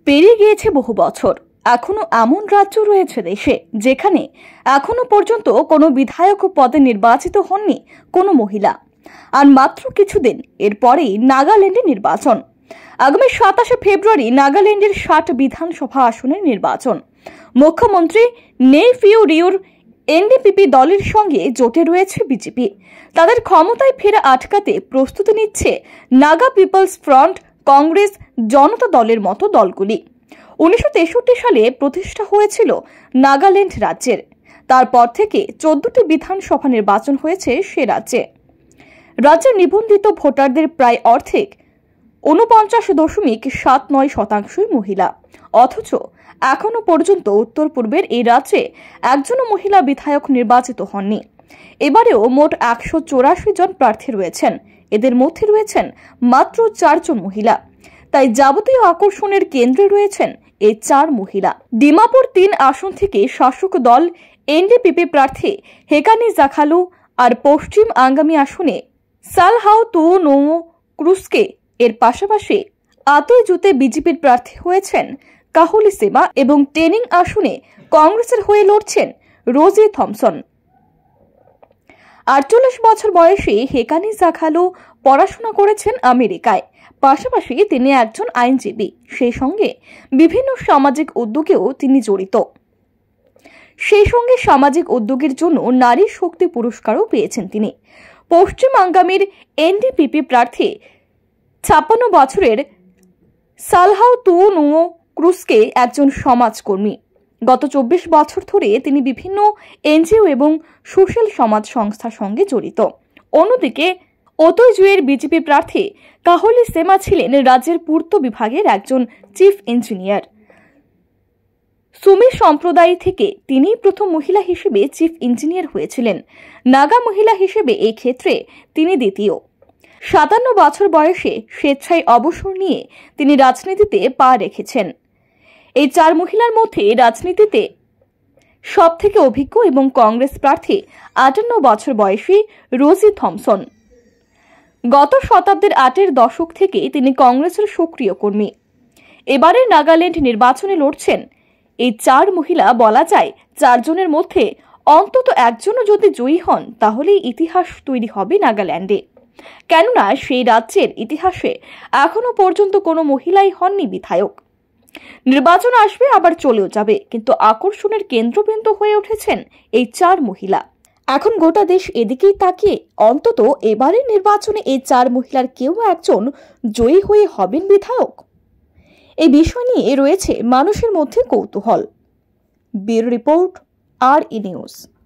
পেরিয়ে গিয়েছে বহু বছর, এখনো এমন রাজ্য রয়েছে দেশে যেখানে এখনো পর্যন্ত কোনো বিধায়ক পদে নির্বাচিত হননি কোনো মহিলা। আর মাত্র কিছুদিন এরপরেই নাগাল্যান্ডে নির্বাচন। আগামী 27 ফেব্রুয়ারি নাগাল্যান্ডের 60 বিধানসভা আসনের নির্বাচন। মুখ্যমন্ত্রী নেইফিউ রিওর এনডিপিপি দলের সঙ্গে জোটে রয়েছে বিজেপি। তাদের ক্ষমতায় ফেরা আটকাতে প্রস্তুতি নিচ্ছে নাগা পিপলস ফ্রন্ট, কংগ্রেস, জনতা দলের মতো দলগুলি। 1963 সালে প্রতিষ্ঠা হয়েছিল নাগাল্যান্ড রাজ্যের। তারপর থেকে 14টি বিধানসভা নির্বাচন হয়েছে সে রাজ্যে। রাজ্যের নিবন্ধিত ভোটারদের প্রায় অর্ধেক 49.79% মহিলা। অথচ এখনো পর্যন্ত উত্তর পূর্বের এই রাজ্যে একজনও মহিলা বিধায়ক নির্বাচিত হননি। এবারেও মোট 184 জন প্রার্থী রয়েছেন, এদের মধ্যে রয়েছেন মাত্র 4 জন মহিলা। তাই যাবতীয় আকর্ষণের কেন্দ্রে রয়েছেন এই 4 মহিলা। ডিমাপুর 3 আসন থেকে শাসক দল এনডিপিপি প্রার্থী হেকানি জাখালু আর পশ্চিম আঙ্গামি আসনে সালহাও তু নোমো ক্রুসকে এর পাশাপাশি আতই জুতে বিজেপির প্রার্থী হয়েছেন কাহলি সেমা এবং টেনিং আসনে কংগ্রেসের হয়ে লড়ছেন রোজি থমসন। 48 বছর বয়সী হেকানি জাখালু পড়াশোনা করেছেন আমেরিকায়। পাশাপাশি তিনি একজন আইনজীবী, সেই সঙ্গে বিভিন্ন সামাজিক উদ্যোগেও তিনি জড়িত। সেই সঙ্গে সামাজিক উদ্যোগের জন্য নারী শক্তি পুরস্কারও পেয়েছেন তিনি। পশ্চিম আঙ্গামির এনডিপিপি প্রার্থী 56 বছরের সালহাও তু নোমো ক্রুসকে একজন সমাজকর্মী। গত 24 বছর ধরে তিনি বিভিন্ন এনজিও এবং সোশ্যাল সমাজ সংস্থার সঙ্গে জড়িত। অন্যদিকে অতই জুয়ের বিজেপি প্রার্থী কাহলি সেমা ছিলেন রাজ্যের পূর্ত বিভাগের একজন চিফ ইঞ্জিনিয়ার। সুমি সম্প্রদায় থেকে তিনি প্রথম মহিলা হিসেবে চিফ ইঞ্জিনিয়ার হয়েছিলেন। নাগা মহিলা হিসেবে এই ক্ষেত্রে তিনি দ্বিতীয়। 57 বছর বয়সে স্বেচ্ছায় অবসর নিয়ে তিনি রাজনীতিতে পা রেখেছেন। এই 4 মহিলার মধ্যে রাজনীতিতে সবথেকে অভিজ্ঞ এবং কংগ্রেস প্রার্থী 58 বছর বয়সী রোজি থমসন। গত শতাব্দীর 8 দশক থেকে তিনি কংগ্রেসের সক্রিয় কর্মী। এবারের নাগাল্যান্ড নির্বাচনে লড়ছেন এই 4 মহিলা। বলা যায় 4 জনের মধ্যে অন্তত একজনও যদি জয়ী হন তাহলে ইতিহাস তৈরি হবে নাগাল্যান্ডে। কেননা সেই রাজ্যের ইতিহাসে এখনো পর্যন্ত কোনো মহিলাই হননি বিধায়ক। নির্বাচন আসবে আবার চলেও যাবে, কিন্তু আকর্ষণের কেন্দ্রবিন্দু হয়ে উঠেছেন এই 4 মহিলা। এখন গোটা দেশ এদিকেই তাকিয়ে অন্তত এবারের নির্বাচনে এই 4 মহিলার কেউ একজন জয়ী হয়ে হবেন বিধায়ক। এই বিষয় নিয়ে রয়েছে মানুষের মধ্যে কৌতূহল। Bureau report, RE news.